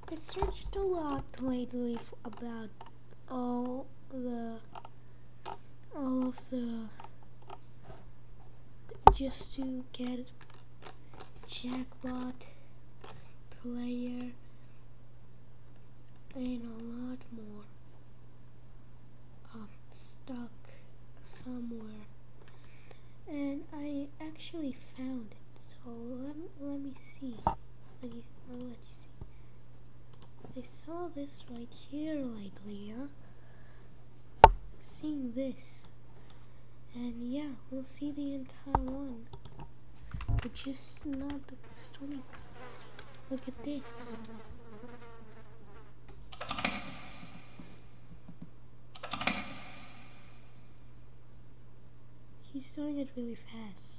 I searched a lot lately about all of the just to get jackpot player and a lot more stuck somewhere, and I actually found it. So let me see. I'll let you see. I saw this right here lately, seeing this, and yeah, we'll see the entire one, which is not the stormy cuts. Look at this. He's doing it really fast.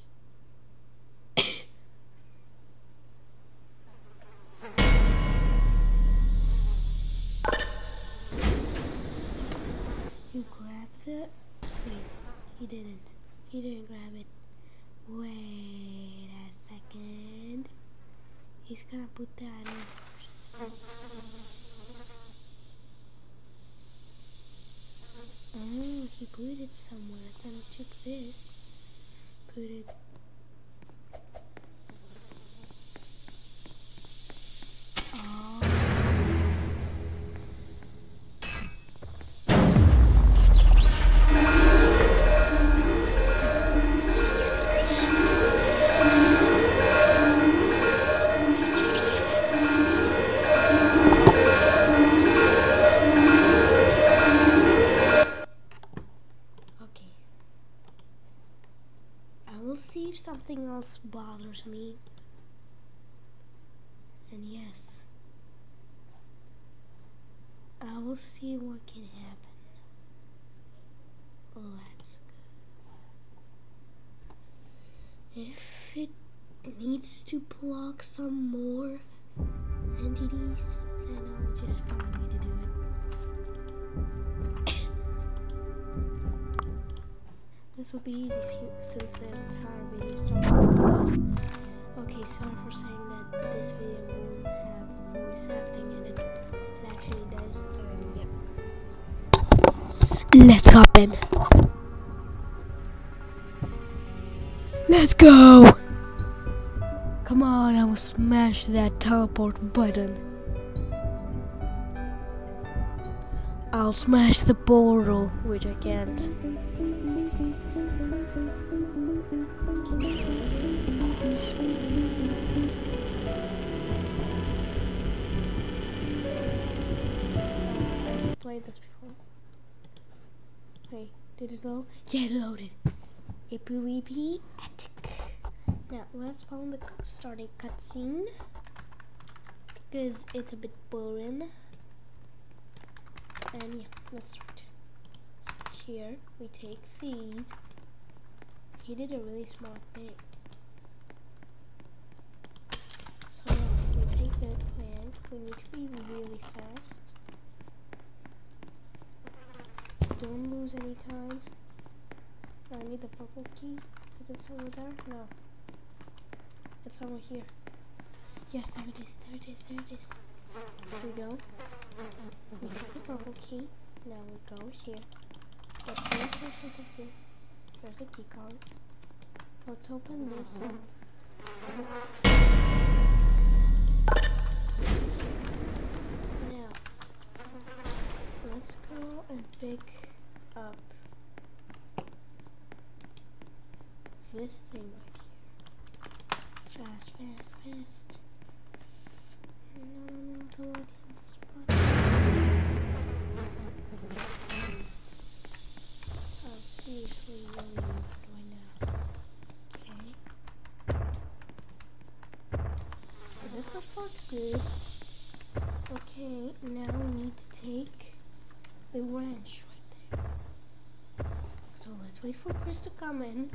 You grabbed it? Wait, he didn't. He didn't grab it. Wait a second. He's gonna put that in first. Oh, he put it somewhere. Then he took this, put it. Oh. We'll see if something else bothers me. And yes, I will see what can happen. Let's go. If it needs to block some more entities, then I'll just find a way to do it. This will be easy since the entire video started with that. Okay, sorry for saying that this video won't have voice acting in it. It actually does, and yeah. Let's hop in. Let's go! Come on, I will smash that teleport button. I'll smash the portal, which I can't. Played this before. Hey, did it load? Yeah, it loaded. Ippy epic. Now let's find the starting cutscene because it's a bit boring. And yeah, let's start. So here we take these. He did a really smart thing. So we take that plank. We need to be really fast. Don't lose any time. I need the purple key. Is it somewhere there? No. It's somewhere here. Yes, there it is. There it is. There it is. Here we go. We take the purple key. Now we go here. Let's see if there's something here. There's a key card. Let's open this one. Now, let's go and pick up this thing right here. Fast, fast, fast. No, don't let him spot. I'm seriously relieved right now. Okay. This first part's good. Okay, now we need to take the wrench right there. So let's wait for Chris to come in.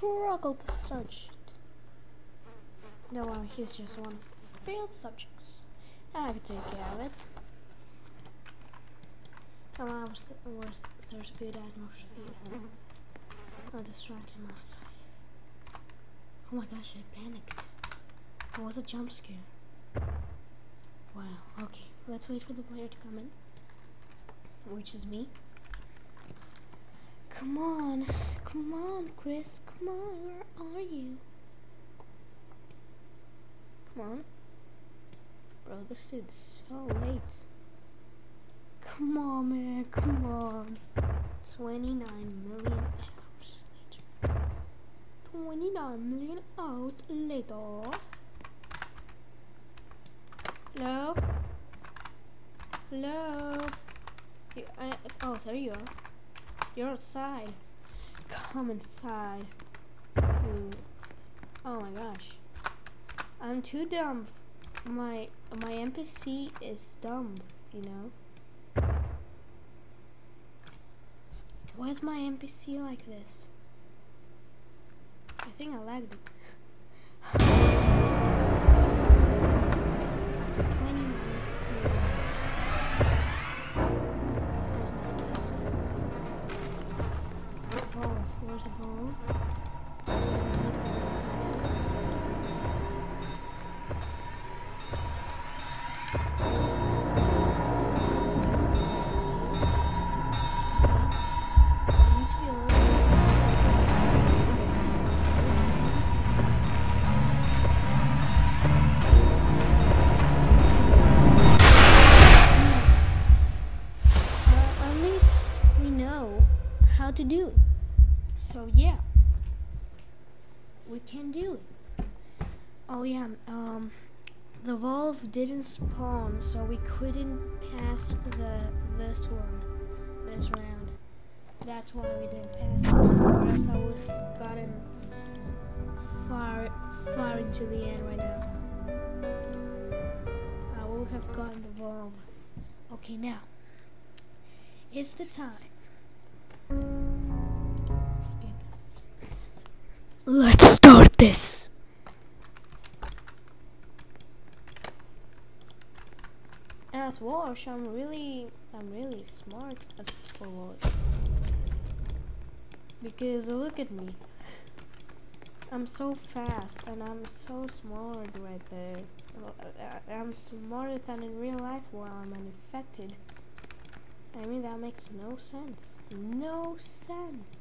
struggle to search it. No, here's just one. Failed subjects. I can take care of it. Come on, there's a good atmosphere. I'll distract him outside. Oh my gosh, I panicked. It was a jump scare. Wow, okay. Let's wait for the player to come in. Which is me. Come on, Chris. Come on, where are you? Come on. Bro, this dude's so late. Come on, man, come on. 29 million hours later. 29 million hours later. Hello? Hello? Oh, there you are. You're outside. Come inside. Oh my gosh. I'm too dumb. My NPC is dumb, you know? Why is my NPC like this? I think I lagged it. After 29 Evolve. Where's Evolve? To do it. So yeah, we can do it. Oh yeah, the valve didn't spawn, so we couldn't pass this round. That's why we didn't pass it, or else I would have gotten far into the end right now. I would have gotten the valve. Okay, now it's the time. Skip. Let's start this. As Wash, I'm really smart as for Wash. Because look at me. I'm so fast and I'm so smart right there. I'm smarter than in real life while I'm unaffected. I mean, that makes no sense. No sense.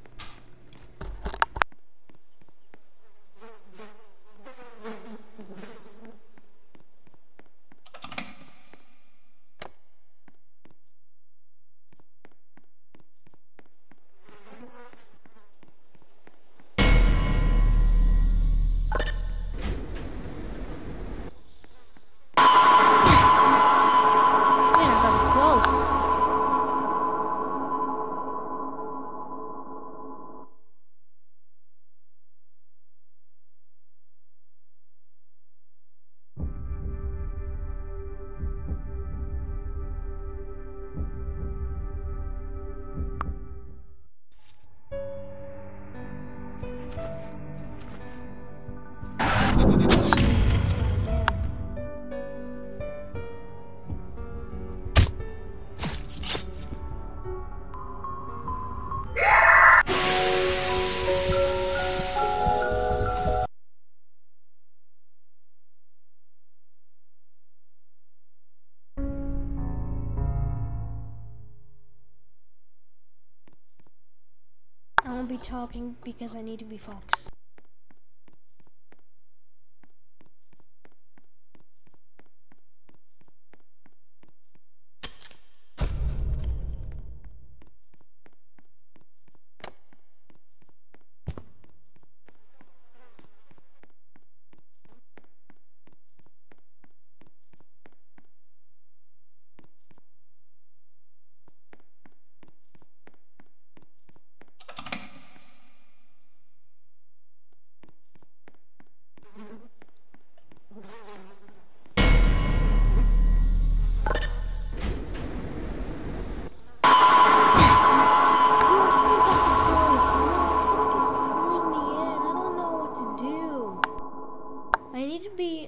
I won't be talking because I need to be focused.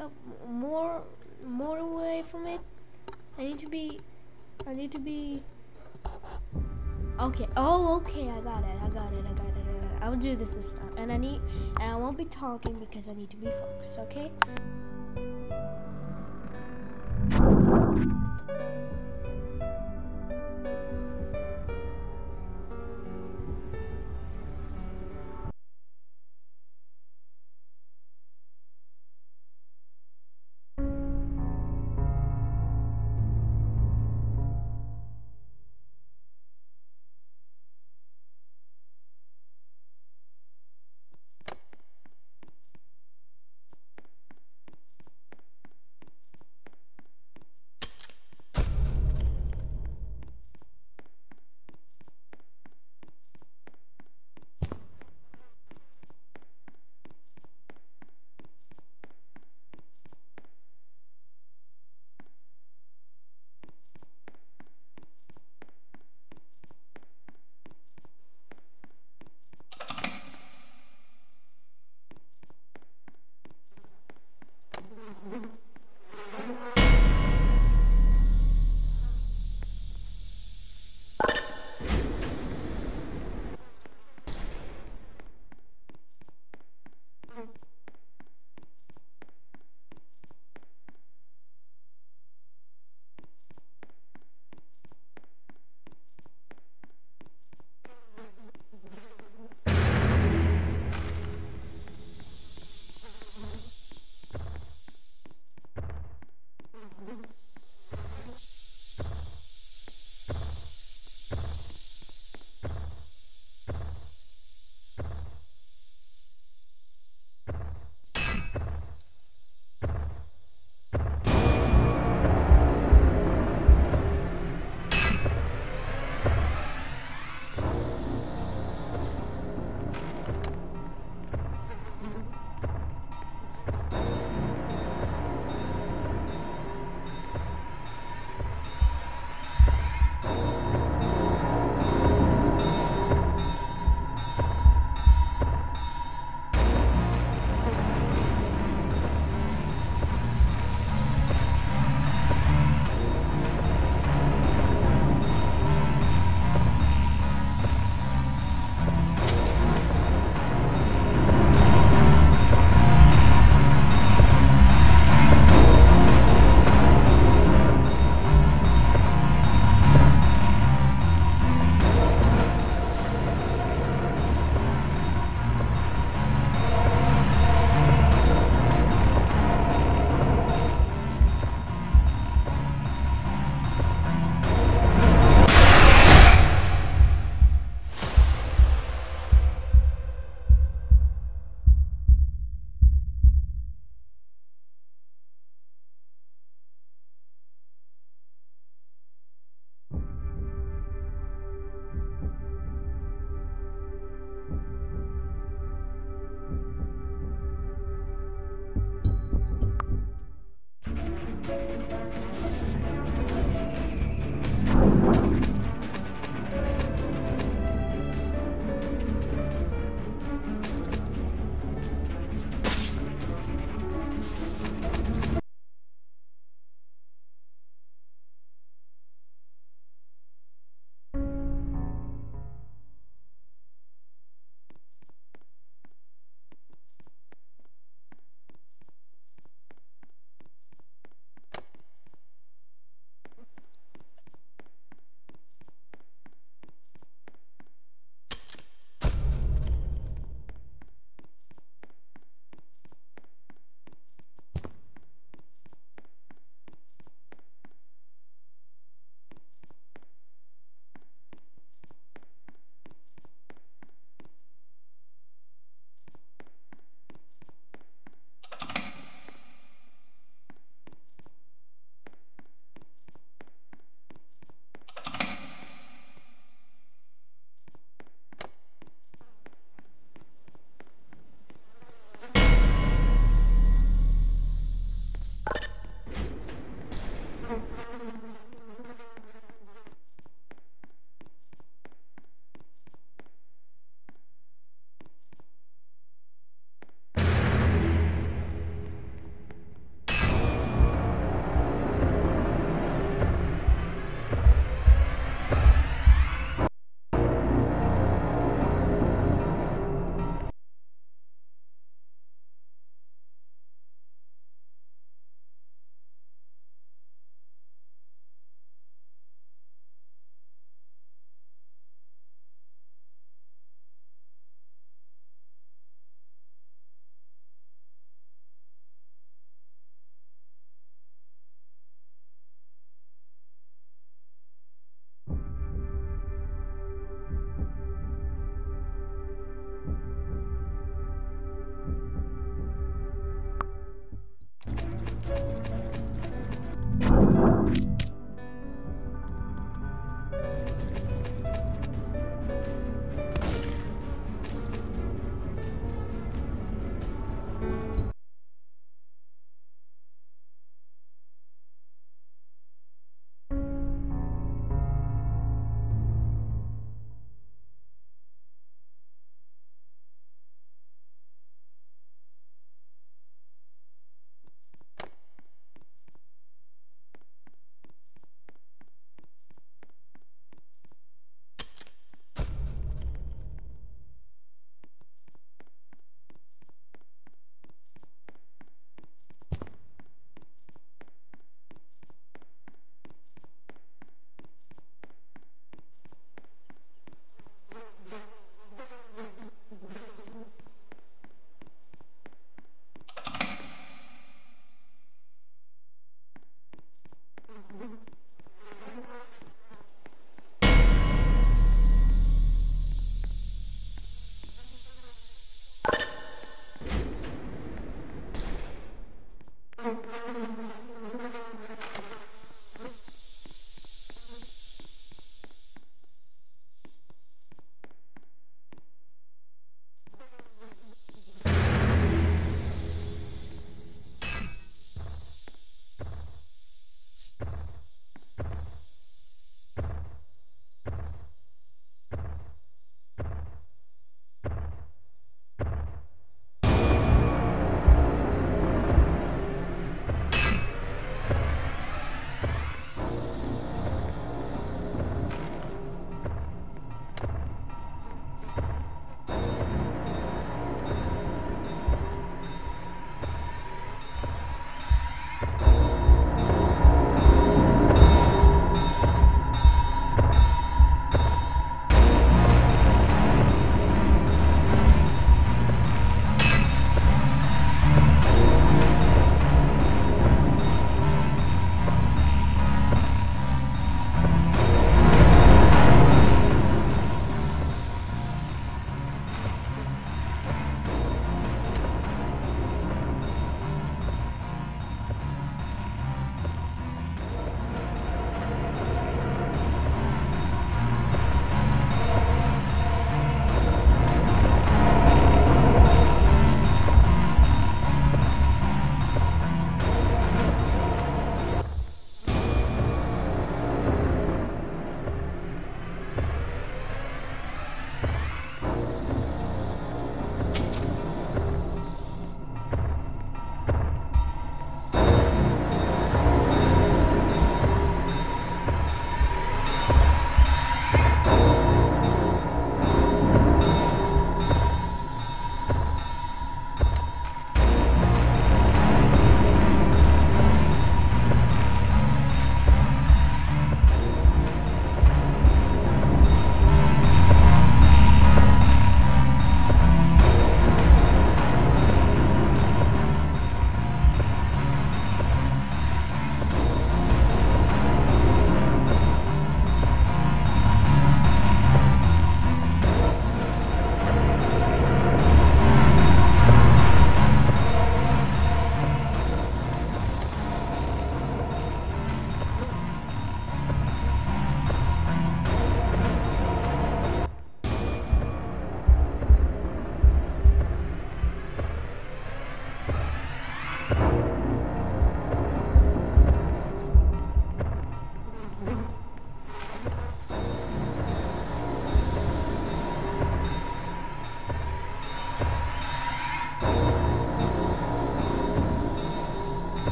up more away from it. I need to be. Okay. Oh, okay. I got it. I'll do this time, and I won't be talking because I need to be focused. Okay.